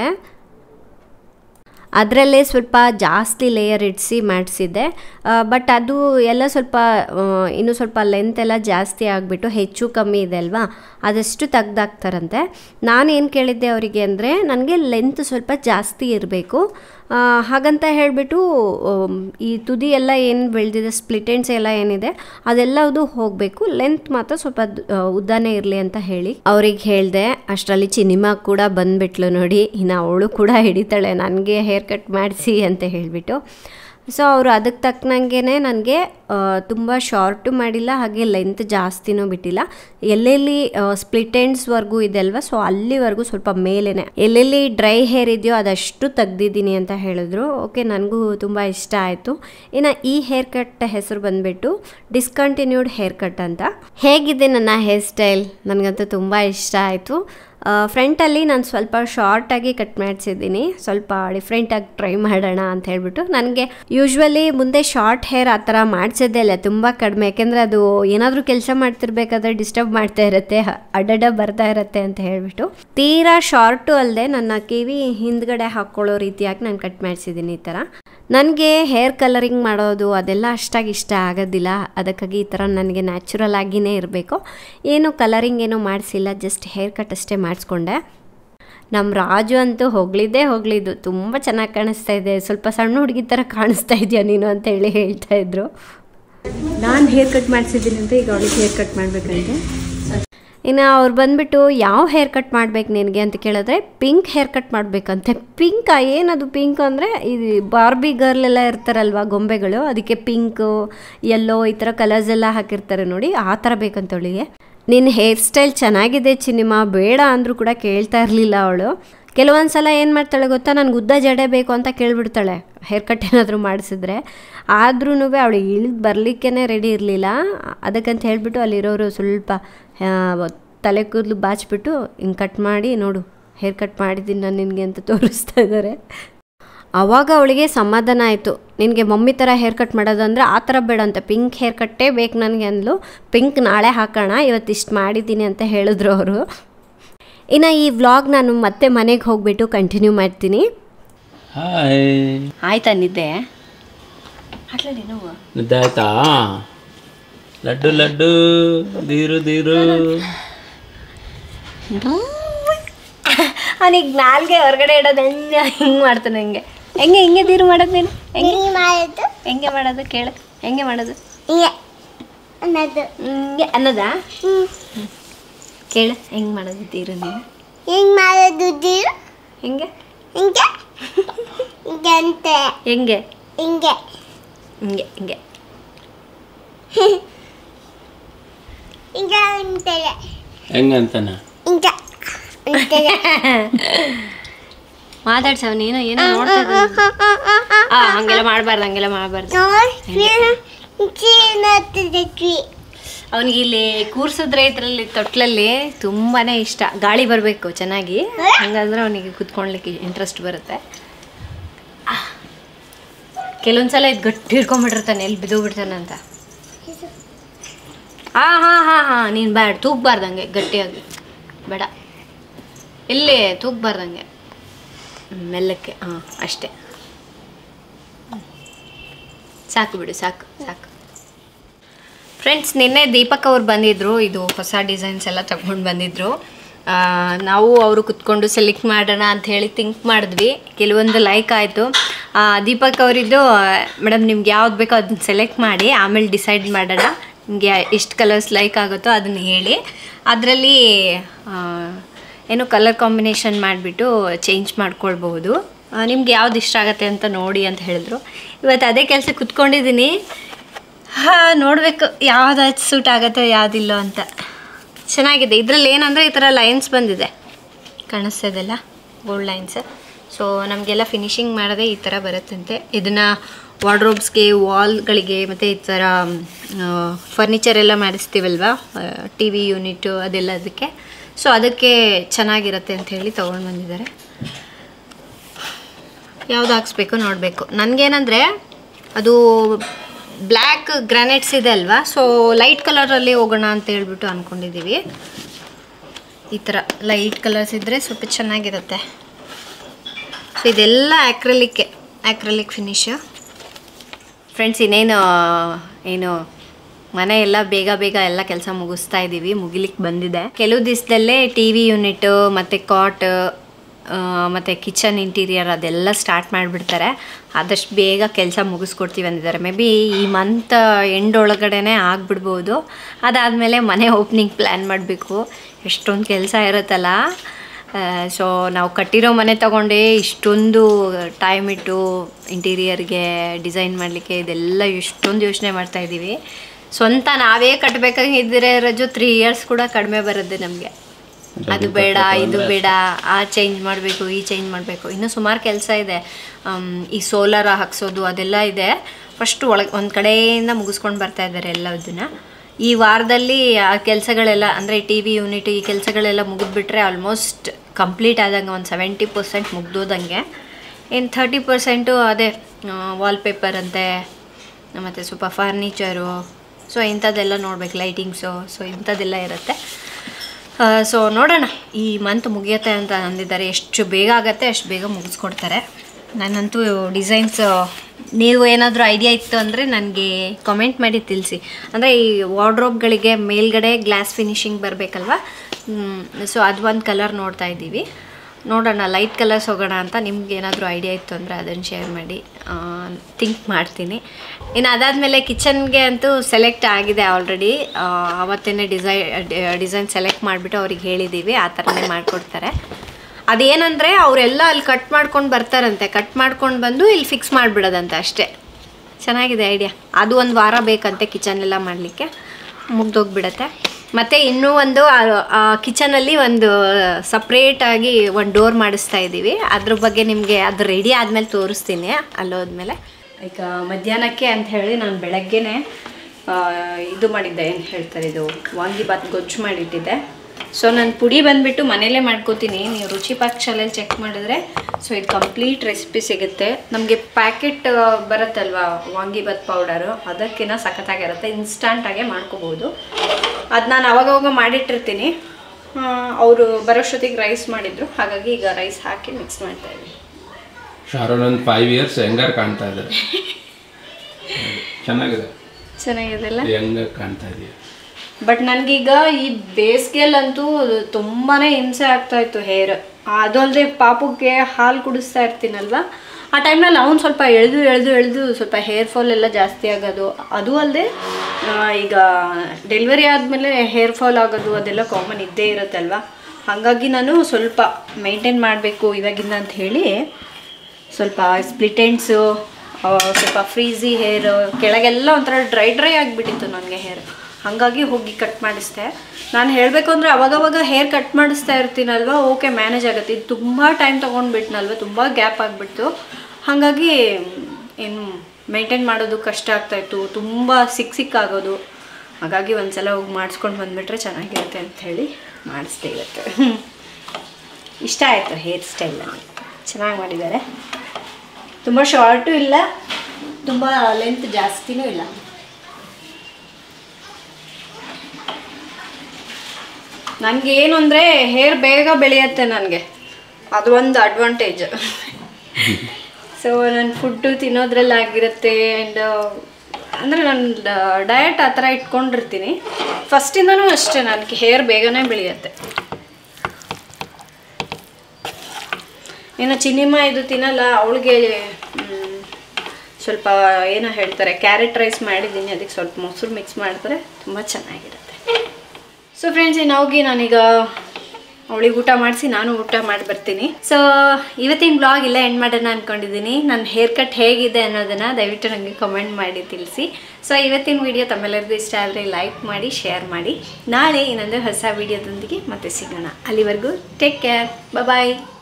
ಅದರಲ್ಲೇ ಸ್ವಲ್ಪ ಜಾಸ್ತಿ ಲೇಯರ್ ಇಡಿಸಿ ಮಾಡಿಸಿದ್ದೆ. ಬಟ್ ಅದು ಎಲ್ಲ ಸ್ವಲ್ಪ ಇನ್ನೂ ಸ್ವಲ್ಪ ಲೆಂತ್ ಎಲ್ಲ ಜಾಸ್ತಿ ಆಗಿಬಿಟ್ಟು ಹೆಚ್ಚು ಕಮ್ಮಿ ಇದೆ ಅಲ್ವಾ, ಅದಷ್ಟು ತೆಗ್ದಾಕ್ತಾರಂತೆ. ನಾನೇನು ಕೇಳಿದ್ದೆ ಅವರಿಗೆ ಅಂದರೆ ನನಗೆ ಲೆಂತ್ ಸ್ವಲ್ಪ ಜಾಸ್ತಿ ಇರಬೇಕು, ಹಾಗಂತ ಹೇಳಿಬಿಟ್ಟು ಈ ತುದಿ ಎಲ್ಲ ಏನು ಬೆಳೆದಿದೆ ಸ್ಪ್ಲಿಟ್ ಎಂಡ್ಸ್ ಎಲ್ಲ ಏನಿದೆ ಅದೆಲ್ಲದು ಹೋಗಬೇಕು, ಲೆಂತ್ ಮಾತ್ರ ಸ್ವಲ್ಪ ಉದ್ದಾನೇ ಇರಲಿ ಅಂತ ಹೇಳಿ ಅವ್ರಿಗೆ ಹೇಳಿದೆ. ಅಷ್ಟರಲ್ಲಿ ಚಿನಿಮಾ ಕೂಡ ಬಂದುಬಿಟ್ಲು ನೋಡಿ. ಇನ್ನು ಅವಳು ಕೂಡ ಹಿಡಿತಾಳೆ ನನಗೆ ಹೇರ್ ಕಟ್ ಮಾಡಿಸಿ ಅಂತ ಹೇಳಿಬಿಟ್ಟು. ಸೊ ಅವರು ಅದಕ್ಕೆ ತಕ್ಕನಂಗೆ ನನಗೆ ತುಂಬ ಶಾರ್ಟು ಮಾಡಿಲ್ಲ, ಹಾಗೆ ಲೆಂತ್ ಜಾಸ್ತಿನೂ ಬಿಟ್ಟಿಲ್ಲ. ಎಲ್ಲೆಲ್ಲಿ ಸ್ಪ್ಲಿಟ್ ಎಂಡ್ಸ್ವರೆಗೂ ಇದೆ ಅಲ್ವಾ ಸೊ ಅಲ್ಲಿವರೆಗೂ ಸ್ವಲ್ಪ ಮೇಲೇ ಎಲ್ಲೆಲ್ಲಿ ಡ್ರೈ ಹೇರ್ ಇದೆಯೋ ಅದಷ್ಟು ತೆಗ್ದಿದ್ದೀನಿ ಅಂತ ಹೇಳಿದ್ರು. ಓಕೆ, ನನಗೂ ತುಂಬ ಇಷ್ಟ ಆಯಿತು. ಇನ್ನು ಈ ಹೇರ್ ಕಟ್ ಹೆಸರು ಬಂದುಬಿಟ್ಟು ಡಿಸ್ಕಂಟಿನ್ಯೂಡ್ ಹೇರ್ ಕಟ್ ಅಂತ. ಹೇಗಿದೆ ನನ್ನ ಹೇರ್ ಸ್ಟೈಲ್? ನನಗಂತೂ ತುಂಬ ಇಷ್ಟ ಆಯಿತು. ಫ್ರಂಟಲ್ಲಿ ನಾನು ಸ್ವಲ್ಪ ಶಾರ್ಟಾಗಿ ಕಟ್ ಮಾಡಿಸಿದ್ದೀನಿ, ಸ್ವಲ್ಪ ಡಿಫ್ರೆಂಟಾಗಿ ಟ್ರೈ ಮಾಡೋಣ ಅಂತ ಹೇಳ್ಬಿಟ್ಟು. ನನಗೆ ಯೂಶ್ವಲಿ ಮುಂದೆ ಶಾರ್ಟ್ ಹೇರ್ ಆ ಥರ ಮಾಡಿಸಿದ್ದೆ ಇಲ್ಲ, ತುಂಬ ಕಡಿಮೆ. ಯಾಕೆಂದರೆ ಅದು ಏನಾದರೂ ಕೆಲಸ ಮಾಡ್ತಿರ್ಬೇಕಾದ್ರೆ ಡಿಸ್ಟರ್ಬ್ ಮಾಡ್ತಾ ಇರುತ್ತೆ, ಅಡ್ಡಡ್ಡ ಬರ್ತಾ ಇರುತ್ತೆ ಅಂತ ಹೇಳ್ಬಿಟ್ಟು ತೀರಾ ಶಾರ್ಟು ಅಲ್ಲದೆ ನನ್ನ ಕಿವಿ ಹಿಂದ್ಗಡೆ ಹಾಕ್ಕೊಳ್ಳೋ ರೀತಿಯಾಗಿ ನಾನು ಕಟ್ ಮಾಡಿಸಿದ್ದೀನಿ. ಈ ಥರ ನನಗೆ ಹೇರ್ ಕಲರಿಂಗ್ ಮಾಡೋದು ಅದೆಲ್ಲ ಅಷ್ಟಾಗಿ ಇಷ್ಟ ಆಗೋದಿಲ್ಲ, ಅದಕ್ಕಾಗಿ ಈ ಥರ ನನಗೆ ನ್ಯಾಚುರಲ್ ಆಗಿಯೇ ಇರಬೇಕು. ಏನು ಕಲರಿಂಗ್ ಏನೂ ಮಾಡಿಸಿಲ್ಲ, ಜಸ್ಟ್ ಹೇರ್ ಕಟ್ ಅಷ್ಟೇ ಮಾಡಿಸ್ಕೊಂಡೆ. ನಮ್ಮ ರಾಜು ಅಂತೂ ಹೊಗಳಿದ್ದು ತುಂಬ ಚೆನ್ನಾಗಿ ಕಾಣಿಸ್ತಾ ಇದೆ, ಸ್ವಲ್ಪ ಸಣ್ಣ ಹುಡುಗಿ ಥರ ಕಾಣಿಸ್ತಾ ಇದೆಯಾ ನೀನು ಅಂತ ಹೇಳಿ ಹೇಳ್ತಾ ಇದ್ರು. ನಾನು ಹೇರ್ ಕಟ್ ಮಾಡಿಸಿದ್ದೀನಿ ಅಂತ ಈಗ ಅವಳಿಗೆ ಹೇರ್ ಕಟ್ ಮಾಡಬೇಕಂತೆ. ಇನ್ನು ಅವ್ರು ಬಂದುಬಿಟ್ಟು ಯಾವ ಹೇರ್ ಕಟ್ ಮಾಡ್ಬೇಕು ನಿನಗೆ ಅಂತ ಕೇಳಿದ್ರೆ ಪಿಂಕ್ ಹೇರ್ ಕಟ್ ಮಾಡಬೇಕಂತೆ. ಪಿಂಕಾ? ಏನದು ಪಿಂಕ್ ಅಂದರೆ ಇದು ಬಾರ್ಬಿ ಗರ್ಲ್ ಎಲ್ಲ ಇರ್ತಾರಲ್ವ ಗೊಂಬೆಗಳು, ಅದಕ್ಕೆ ಪಿಂಕು ಯೆಲ್ಲೋ ಈ ಥರ ಕಲರ್ಸ್ ಎಲ್ಲ ಹಾಕಿರ್ತಾರೆ ನೋಡಿ, ಆ ಥರ ಬೇಕಂತ ಅವಳಿಗೆ. ನಿನ್ನ ಹೇರ್ ಸ್ಟೈಲ್ ಚೆನ್ನಾಗಿದೆ ಚಿನಿಮಾ, ಬೇಡ ಅಂದರೂ ಕೂಡ ಕೇಳ್ತಾ ಇರಲಿಲ್ಲ ಅವಳು. ಕೆಲವೊಂದು ಸಲ ಏನು ಮಾಡ್ತಾಳೆ ಗೊತ್ತಾ, ನನಗೆ ಉದ್ದ ಜಡೆ ಬೇಕು ಅಂತ ಕೇಳಿಬಿಡ್ತಾಳೆ ಹೇರ್ ಕಟ್ ಏನಾದರೂ ಮಾಡಿಸಿದ್ರೆ. ಆದ್ರೂ ಅವಳು ಇಳಿದು ಬರಲಿಕ್ಕೇ ರೆಡಿ ಇರಲಿಲ್ಲ. ಅದಕ್ಕಂತ ಹೇಳಿಬಿಟ್ಟು ಅಲ್ಲಿರೋರು ಸ್ವಲ್ಪ ತಲೆ ಕೂದಲು ಬಾಚಿಬಿಟ್ಟು ಹಿಂಗೆ ಕಟ್ ಮಾಡಿ ನೋಡು ಹೇರ್ ಕಟ್ ಮಾಡಿದ್ದೀನಿ ನಾನು ನಿನಗೆ ಅಂತ ತೋರಿಸ್ತಾ ಇದ್ದಾರೆ. ಆವಾಗ ಅವಳಿಗೆ ಸಮಾಧಾನ ಆಯಿತು. ನಿನಗೆ ಮಮ್ಮಿ ಥರ ಹೇರ್ ಕಟ್ ಮಾಡೋದು ಅಂದರೆ ಆ ಥರ ಬೇಡ ಅಂತ, ಪಿಂಕ್ ಹೇರ್ ಕಟ್ಟೇ ಬೇಕು ನನಗೆ ಅಂದ್ಲು. ಪಿಂಕ್ ನಾಳೆ ಹಾಕೋಣ, ಇವತ್ತಿಷ್ಟು ಮಾಡಿದ್ದೀನಿ ಅಂತ ಹೇಳಿದ್ರು ಅವರು. ಇನ್ನು ಈ ವ್ಲಾಗ್ ನಾನು ಮತ್ತೆ ಮನೆಗೆ ಹೋಗ್ಬಿಟ್ಟು ಕಂಟಿನ್ಯೂ ಮಾಡ್ತೀನಿ. ಆಯ್ತಾ ನಿದ್ದೆ? ನಿದ್ದೆ ಆಯ್ತಾ? ಲಡ್ಡು ಲಡ್ಡು ದೀರು ದೀರು. ಅವನಿಗೆ ನಾಲ್ಗೆ ಹೊರಗಡೆ ಇಡೋದು ಹಿಂಗೆ ಮಾಡ್ತಾನೆ. ಹೆಂಗೆ ದೀರು ಮಾಡೋದು ನೀನು? ಹೆಂಗೆ ಮಾಡೋದು ಕೇಳು, ಹೆಂಗೆ ಮಾಡೋದು? ಹಿಂಗೆ ಅನ್ನೋದಾ? ಕೇಳು ಹೆಂಗೆ ಮಾಡೋದು ದೀರು ನೀನು? ಹೆಂಗೆ ಮಾಡೋದು ದೀರು? ಹೆಂಗೆ ಹಿಂಗೆ ಹಿಂಗೆ ಹೆಂಗೆ ಹಿಂಗೆ ಹಿಂಗೆ ಹಿಂಗೆ ಹಿಂಗೆ ಅಂತಾರೆ. ಹೆಂಗಂತಾನ? ಹಿಂಗೆ ಅಂತಾರೆ. ಮಾತಾಡ್ಸವ ನೀನು ಏನೋ ನೋಡ್ತಾ ಹಂಗೆಲ್ಲ ಮಾಡಬಾರ್ದು. ಅವನಿಗೆ ಇಲ್ಲಿ ಕೂರ್ಸಿದ್ರೆ ಇದರಲ್ಲಿ ತೊಟ್ಲಲ್ಲಿ ತುಂಬಾ ಇಷ್ಟ, ಗಾಳಿ ಬರಬೇಕು ಚೆನ್ನಾಗಿ, ಹಂಗಂದ್ರೆ ಅವನಿಗೆ ಕುತ್ಕೊಳ್ಲಿಕ್ಕೆ ಇಂಟ್ರೆಸ್ಟ್ ಬರುತ್ತೆ. ಕೆಲವೊಂದ್ಸಲ ಇದು ಗಟ್ಟಿ ಹಿಡ್ಕೊಂಡ್ಬಿಟ್ಟಿರ್ತಾನೆ, ಎಲ್ಲಿ ಬಿದ್ದೋಗ್ಬಿಡ್ತಾನೆ ಅಂತ. ಹಾಂ ನೀನು ಬೇಡ, ತೂಗ್ಬಾರ್ದಂಗೆ ಗಟ್ಟಿಯಾಗಿ ಬೇಡ, ಎಲ್ಲಿ ತೂಗ್ಬಾರ್ದಂಗೆ ಮೆಲ್ಲಕ್ಕೆ. ಅಷ್ಟೇ ಸಾಕು ಬಿಡು, ಸಾಕು. ಫ್ರೆಂಡ್ಸ್, ನಿನ್ನೆ ದೀಪಕ್ ಅವ್ರು ಬಂದಿದ್ದರು, ಇದು ಹೊಸ ಡಿಸೈನ್ಸ್ ಎಲ್ಲ ತಗೊಂಡು ಬಂದಿದ್ದರು. ನಾವು ಅವರು ಕುತ್ಕೊಂಡು ಸೆಲೆಕ್ಟ್ ಮಾಡೋಣ ಅಂಥೇಳಿ ಥಿಂಕ್ ಮಾಡಿದ್ವಿ. ಕೆಲವೊಂದು ಲೈಕ್ ಆಯಿತು. ದೀಪಕ್ ಅವರಿದ್ದು ಮೇಡಮ್ ನಿಮ್ಗೆ ಯಾವ್ದು ಬೇಕೋ ಅದನ್ನ ಸೆಲೆಕ್ಟ್ ಮಾಡಿ ಆಮೇಲೆ ಡಿಸೈಡ್ ಮಾಡೋಣ, ನಿಮಗೆ ಎಷ್ಟು ಕಲರ್ಸ್ ಲೈಕ್ ಆಗುತ್ತೋ ಅದನ್ನು ಹೇಳಿ. ಅದರಲ್ಲಿ ಏನು ಕಲರ್ ಕಾಂಬಿನೇಷನ್ ಮಾಡಿಬಿಟ್ಟು ಚೇಂಜ್ ಮಾಡ್ಕೊಳ್ಬಹುದು. ನಿಮ್ಗೆ ಯಾವ್ದು ಇಷ್ಟ ಆಗುತ್ತೆ ಅಂತ ನೋಡಿ ಅಂತ ಹೇಳಿದ್ರು. ಇವತ್ತು ಅದೇ ಕೆಲಸ ಕುತ್ಕೊಂಡಿದ್ದೀನಿ. ನೋಡಬೇಕು ಯಾವ್ದಾಯ್ತು ಸೂಟ್ ಆಗುತ್ತೋ ಯಾವುದಿಲ್ಲೋ ಅಂತ. ಚೆನ್ನಾಗಿದೆ. ಇದರಲ್ಲಿ ಏನಂದರೆ ಈ ಥರ ಲೈನ್ಸ್ ಬಂದಿದೆ, ಕಾಣಿಸ್ತಾ ಇದೆಲ್ಲ ಗೋಲ್ಡ್ ಲೈನ್ಸ್. ಸೊ ನಮಗೆಲ್ಲ ಫಿನಿಶಿಂಗ್ ಮಾಡೋದೇ ಈ ಥರ ಬರುತ್ತಂತೆ. ಇದನ್ನು ವಾರ್ಡ್ರೋಬ್ಸ್ಗೆ, ವಾಲ್ಗಳಿಗೆ ಮತ್ತು ಈ ಥರ ಫರ್ನಿಚರ್ ಎಲ್ಲ ಮಾಡಿಸ್ತೀವಲ್ವ, ಟಿ ವಿ ಯೂನಿಟು ಅದೆಲ್ಲ ಅದಕ್ಕೆ. ಸೊ ಅದಕ್ಕೆ ಚೆನ್ನಾಗಿರುತ್ತೆ ಅಂತ ಹೇಳಿ ತೊಗೊಂಡು ಬಂದಿದ್ದಾರೆ. ಯಾವ್ದು ಹಾಕ್ಸ್ಬೇಕು ನೋಡಬೇಕು. ನನಗೇನಂದರೆ ಅದು ಬ್ಲ್ಯಾಕ್ ಗ್ರಾನೈಟ್ಸ್ ಇದೆ ಅಲ್ವಾ, ಸೊ ಲೈಟ್ ಕಲರಲ್ಲಿ ಹೋಗೋಣ ಅಂತ ಹೇಳ್ಬಿಟ್ಟು ಅಂದ್ಕೊಂಡಿದ್ದೀವಿ. ಈ ಥರ ಲೈಟ್ ಕಲರ್ಸ್ ಇದ್ದರೆ ಸ್ವಲ್ಪ ಚೆನ್ನಾಗಿರುತ್ತೆ. ಸೊ ಇದೆಲ್ಲ ಆ್ಯಕ್ರಲಿಕ್ ಫಿನಿಶು. ಫ್ರೆಂಡ್ಸ್, ಏನು ಮನೆ ಎಲ್ಲ ಬೇಗ ಎಲ್ಲ ಕೆಲಸ ಮುಗಿಸ್ತಾ ಇದ್ದೀವಿ, ಮುಗಿಲಿಕ್ಕೆ ಬಂದಿದೆ. ಕೆಲವು ದಿವಸದಲ್ಲೇ ಟಿ ವಿ ಯೂನಿಟು ಮತ್ತು ಕಾಟ್ ಮತ್ತು ಕಿಚನ್ ಇಂಟೀರಿಯರ್ ಅದೆಲ್ಲ ಸ್ಟಾರ್ಟ್ ಮಾಡಿಬಿಡ್ತಾರೆ. ಆದಷ್ಟು ಬೇಗ ಕೆಲಸ ಮುಗಿಸ್ಕೊಡ್ತೀವಿ ಅಂದಿದ್ದಾರೆ. ಮೇ ಬಿ ಈ ಮಂತ್ ಎಂಡ್ ಒಳಗಡೆ ಆಗಿಬಿಡ್ಬೋದು. ಅದಾದಮೇಲೆ ಮನೆ ಓಪ್ನಿಂಗ್ ಪ್ಲ್ಯಾನ್ ಮಾಡಬೇಕು. ಎಷ್ಟೊಂದು ಕೆಲಸ ಇರುತ್ತಲ್ಲ. ಸೊ ನಾವು ಕಟ್ಟಿರೋ ಮನೆ ತಗೊಂಡೇ ಇಷ್ಟೊಂದು ಟೈಮ್ ಇಟ್ಟು ಇಂಟೀರಿಯರ್ಗೆ ಡಿಸೈನ್ ಮಾಡಲಿಕ್ಕೆ ಇದೆಲ್ಲ ಎಷ್ಟೊಂದು ಯೋಚನೆ ಮಾಡ್ತಾಯಿದ್ದೀವಿ. ಸ್ವಂತ ನಾವೇ ಕಟ್ಟಬೇಕಾಗಿದ್ದರೆ ರಜು 3 years ಕೂಡ ಕಡಿಮೆ ಬರುತ್ತೆ ನಮಗೆ. ಅದು ಬೇಡ, ಇದು ಬೇಡ, ಆ ಚೇಂಜ್ ಮಾಡಬೇಕು, ಈ ಚೇಂಜ್ ಮಾಡಬೇಕು. ಇನ್ನೂ ಸುಮಾರು ಕೆಲಸ ಇದೆ. ಈ ಸೋಲಾರ್ ಹಾಕ್ಸೋದು ಅದೆಲ್ಲ ಇದೆ. ಫಸ್ಟು ಒಂದು ಕಡೆಯಿಂದ ಮುಗಿಸ್ಕೊಂಡು ಬರ್ತಾ ಇದ್ದಾರೆ ಎಲ್ಲದನ್ನು. ಈ ವಾರದಲ್ಲಿ ಆ ಕೆಲಸಗಳೆಲ್ಲ ಅಂದರೆ ಟಿ ವಿ ಯೂನಿಟ್ ಈ ಕೆಲಸಗಳೆಲ್ಲ ಮುಗಿದ್ಬಿಟ್ರೆ ಆಲ್ಮೋಸ್ಟ್ ಕಂಪ್ಲೀಟ್ ಆದಂಗೆ ಒಂದು 70% ಮುಗ್ದೋದಂಗೆ. ಇನ್ನು 30% ಅದೇ ವಾಲ್ಪೇಪರ್ ಅಂತೆ ಮತ್ತು ಸ್ವಲ್ಪ ಫರ್ನಿಚರು, ಸೊ ಇಂಥದ್ದೆಲ್ಲ ನೋಡ್ಬೇಕು, ಲೈಟಿಂಗ್ಸು, ಸೊ ಇಂಥದ್ದೆಲ್ಲ ಇರುತ್ತೆ. ಸೊ ನೋಡೋಣ, ಈ ಮಂತ್ ಮುಗಿಯುತ್ತೆ ಅಂತ ಅಂದಿದ್ದಾರೆ. ಎಷ್ಟು ಬೇಗ ಆಗುತ್ತೆ ಅಷ್ಟು ಬೇಗ ಮುಗಿಸ್ಕೊಡ್ತಾರೆ. ನಾನಂತೂ ಡಿಸೈನ್ಸ್ ನೀವು ಏನಾದರೂ ಐಡಿಯಾ ಇತ್ತು ಅಂದರೆ ನನಗೆ ಕಮೆಂಟ್ ಮಾಡಿ ತಿಳಿಸಿ. ಅಂದರೆ ಈ ವಾರ್ಡ್ರೋಬ್ಗಳಿಗೆ ಮೇಲ್ಗಡೆ ಗ್ಲಾಸ್ ಫಿನಿಶಿಂಗ್ ಬರಬೇಕಲ್ವ, ಸೊ ಅದು ಒಂದು ಕಲರ್ ನೋಡ್ತಾ ಇದ್ದೀವಿ. ನೋಡೋಣ, ಲೈಟ್ ಕಲರ್ಸ್ ಹೋಗೋಣ ಅಂತ. ನಿಮ್ಗೆ ಏನಾದರೂ ಐಡಿಯಾ ಇತ್ತು ಅಂದರೆ ಅದನ್ನು ಶೇರ್ ಮಾಡಿ, ಥಿಂಕ್ ಮಾಡ್ತೀನಿ. ಇನ್ನು ಅದಾದಮೇಲೆ ಕಿಚನ್ಗೆ ಅಂತೂ ಸೆಲೆಕ್ಟ್ ಆಗಿದೆ ಆಲ್ರೆಡಿ. ಅವತ್ತೇ ಡಿಸೈನ್ ಸೆಲೆಕ್ಟ್ ಮಾಡಿಬಿಟ್ಟು ಅವ್ರಿಗೆ ಹೇಳಿದ್ದೀವಿ, ಆ ಥರನೇ ಮಾಡಿಕೊಡ್ತಾರೆ. ಅದೇನಂದರೆ ಅವರೆಲ್ಲ ಅಲ್ಲಿ ಕಟ್ ಮಾಡ್ಕೊಂಡು ಬರ್ತಾರಂತೆ, ಕಟ್ ಮಾಡ್ಕೊಂಡು ಬಂದು ಇಲ್ಲಿ ಫಿಕ್ಸ್ ಮಾಡಿಬಿಡೋದಂತೆ ಅಷ್ಟೇ. ಚೆನ್ನಾಗಿದೆ ಐಡಿಯಾ. ಅದು ಒಂದು ವಾರ ಬೇಕಂತೆ ಕಿಚನೆಲ್ಲ ಮಾಡಲಿಕ್ಕೆ, ಮುಗ್ದೋಗ್ಬಿಡತ್ತೆ. ಮತ್ತು ಇನ್ನೂ ಒಂದು ಕಿಚನಲ್ಲಿ ಒಂದು ಸಪ್ರೇಟಾಗಿ ಒಂದು ಡೋರ್ ಮಾಡಿಸ್ತಾ ಇದ್ದೀವಿ. ಅದ್ರ ಬಗ್ಗೆ ನಿಮಗೆ ಅದು ರೆಡಿ ಆದಮೇಲೆ ತೋರಿಸ್ತೀನಿ ಅಲ್ಲೋದ್ಮೇಲೆ. ಈಗ ಮಧ್ಯಾಹ್ನಕ್ಕೆ ಅಂತ ಹೇಳಿ ನಾನು ಬೆಳಗ್ಗೆನೇ ಇದು ಮಾಡಿದ್ದೆ, ಏನು ಹೇಳ್ತಾರೆ, ಇದು ವಾಂಗಿಬಾತ್ ಗೊಜ್ಜು ಮಾಡಿಟ್ಟಿದ್ದೆ. ಸೊ ನಾನು ಪುಡಿ ಬಂದುಬಿಟ್ಟು ಮನೇಲೇ ಮಾಡ್ಕೋತೀನಿ. ನೀವು ರುಚಿ ಪಾಕ್ ಶಾಲೆಯಲ್ಲಿ ಚೆಕ್ ಮಾಡಿದ್ರೆ ಸೊ ಇದು ಕಂಪ್ಲೀಟ್ ರೆಸಿಪಿ ಸಿಗುತ್ತೆ. ನಮಗೆ ಪ್ಯಾಕೆಟ್ ಬರುತ್ತಲ್ವ ವಾಂಗಿಬಾತ್ ಪೌಡರು, ಅದಕ್ಕಿಂತ ಸಖತ್ತಾಗಿರುತ್ತೆ. ಇನ್ಸ್ಟಂಟಾಗೆ ಮಾಡ್ಕೋಬೋದು. ಅದು ನಾನು ಅವಾಗವಾಗ ಮಾಡಿಟ್ಟಿರ್ತೀನಿ. ಅವರು ಬರೋಷ್ಟೊತ್ತಿಗೆ ರೈಸ್ ಮಾಡಿದ್ರು, ಹಾಗಾಗಿ ಈಗ ರೈಸ್ ಹಾಕಿ ಮಿಕ್ಸ್ ಮಾಡ್ತಾಯಿದ್ದೀನಿ. ಶಾರೋನ್ ಒಂದು 5 years ಹೆಂಗಾರು ಕಾಣ್ತಾ ಇದ್ದಾರೆ. ಚೆನ್ನಾಗಿದೆಲ್ಲ ಹೆಂಗ ಕಾಣ್ತಾ ಇದೆಯಾ. ಬಟ್ ನನಗೀಗ ಈ ಬೇಸಿಗೆಯಲ್ಲಂತೂ ತುಂಬಾ ಹಿಂಸೆ ಆಗ್ತಾಯಿತ್ತು ಹೇರ್. ಅದು ಅಲ್ಲದೆ ಪಾಪುಗೆ ಹಾಲು ಕುಡಿಸ್ತಾ ಇರ್ತೀನಲ್ವ, ಆ ಟೈಮ್ನಲ್ಲಿ ಅವ್ನು ಸ್ವಲ್ಪ ಎಳೆದು ಸ್ವಲ್ಪ ಹೇರ್ ಫಾಲ್ ಎಲ್ಲ ಜಾಸ್ತಿ ಆಗೋದು. ಅದು ಅಲ್ಲದೆ ಈಗ ಡೆಲಿವರಿ ಆದಮೇಲೆ ಹೇರ್ ಫಾಲ್ ಆಗೋದು ಅದೆಲ್ಲ ಕಾಮನ್ ಇದ್ದೇ ಇರುತ್ತಲ್ವ. ಹಾಗಾಗಿ ನಾನು ಸ್ವಲ್ಪ ಮೇಂಟೈನ್ ಮಾಡಬೇಕು ಇವಾಗಿಂದ ಅಂತ ಹೇಳಿ ಸ್ವಲ್ಪ ಸ್ಪ್ಲಿಟ್ ಎಂಡ್ಸು, ಸ್ವಲ್ಪ ಫ್ರೀಝಿ ಹೇರ್, ಕೆಳಗೆಲ್ಲ ಒಂಥರ ಡ್ರೈ ಆಗಿಬಿಟ್ಟಿತ್ತು ನನಗೆ ಹೇರ್. ಹಾಗಾಗಿ ಹೋಗಿ ಕಟ್ ಮಾಡಿಸ್ದೆ. ನಾನು ಹೇಳಬೇಕು ಅಂದರೆ ಅವಾಗವಾಗ ಹೇರ್ ಕಟ್ ಮಾಡಿಸ್ತಾ ಇರ್ತೀನಲ್ವ, ಓಕೆ ಮ್ಯಾನೇಜ್ ಆಗುತ್ತೆ. ಇದು ತುಂಬ ಟೈಮ್ ತೊಗೊಂಡ್ಬಿಟ್ನಲ್ವ, ತುಂಬ ಗ್ಯಾಪ್ ಆಗಿಬಿಡ್ತು. ಹಾಗಾಗಿ ಏನು ಮೇಂಟೈನ್ ಮಾಡೋದು ಕಷ್ಟ ಆಗ್ತಾಯಿತ್ತು, ತುಂಬ ಸಿಕ್ಕಾಗೋದು. ಹಾಗಾಗಿ ಒಂದು ಸಲ ಹೋಗಿ ಮಾಡಿಸ್ಕೊಂಡು ಬಂದುಬಿಟ್ರೆ ಚೆನ್ನಾಗಿರುತ್ತೆ ಅಂಥೇಳಿ ಮಾಡಿಸ್ದೆ ಇವತ್ತು. ಇಷ್ಟ ಆಯಿತು ಹೇರ್ ಸ್ಟೈಲ್, ನನಗೆ ಚೆನ್ನಾಗಿ ಮಾಡಿದ್ದಾರೆ. ತುಂಬ ಶಾರ್ಟು ಇಲ್ಲ, ತುಂಬ ಲೆಂತ್ ಜಾಸ್ತಿನೂ ಇಲ್ಲ. ನನಗೆ ಏನು ಅಂದರೆ ಹೇರ್ ಬೇಗ ಬೆಳೆಯುತ್ತೆ ನನಗೆ, ಅದು ಒಂದು ಅಡ್ವಾಂಟೇಜ್. ಸೊ ನನ್ನ ಫುಡ್ಡು ತಿನ್ನೋದ್ರಲ್ಲಾಗಿರುತ್ತೆ. ಆ್ಯಂಡ್ ಅಂದರೆ ನಾನು ಡಯಟ್ ಆ ಥರ ಇಟ್ಕೊಂಡಿರ್ತೀನಿ ಫಸ್ಟಿಂದನೂ ಅಷ್ಟೇ. ನನಗೆ ಹೇರ್ ಬೇಗನೆ ಬೆಳೆಯುತ್ತೆ. ಇನ್ನು ಚಿನ್ನಿಮ್ಮ ಇದು ತಿನ್ನಲ್ಲ, ಅವಳಿಗೆ ಸ್ವಲ್ಪ ಏನೋ ಹೇಳ್ತಾರೆ ಕ್ಯಾರೆಟ್ ರೈಸ್ ಮಾಡಿದ್ದೀನಿ, ಅದಕ್ಕೆ ಸ್ವಲ್ಪ ಮೊಸರು ಮಿಕ್ಸ್ ಮಾಡಿದ್ರೆ ತುಂಬ ಚೆನ್ನಾಗಿರುತ್ತೆ. ಸೊ ಫ್ರೆಂಡ್ಸ್, ಇನ್ನು ಹೋಗಿ ನಾನೀಗ ಅವಳಿಗೆ ಊಟ ಮಾಡಿಸಿ ನಾನು ಊಟ ಮಾಡಿ ಬರ್ತೀನಿ. ಸೊ ಇವತ್ತಿನ ಬ್ಲಾಗ್ ಇಲ್ಲ ಎಂಡ್ ಮಾಡೋಣ ಅಂದ್ಕೊಂಡಿದ್ದೀನಿ. ನನ್ನ ಹೇರ್ ಕಟ್ ಹೇಗಿದೆ ಅನ್ನೋದನ್ನು ದಯವಿಟ್ಟು ನನಗೆ ಕಮೆಂಟ್ ಮಾಡಿ ತಿಳಿಸಿ. ಸೊ ಇವತ್ತಿನ ವಿಡಿಯೋ ತಮ್ಮೆಲ್ಲರಿಗೂ ಇಷ್ಟ ಆದರೆ ಲೈಕ್ ಮಾಡಿ, ಶೇರ್ ಮಾಡಿ. ನಾಳೆ ಇನ್ನೊಂದು ಹೊಸ ವಿಡಿಯೋದೊಂದಿಗೆ ಮತ್ತೆ ಸಿಗೋಣ. ಅಲ್ಲಿವರೆಗೂ ಟೇಕ್ ಕೇರ್, ಬಾಯ್.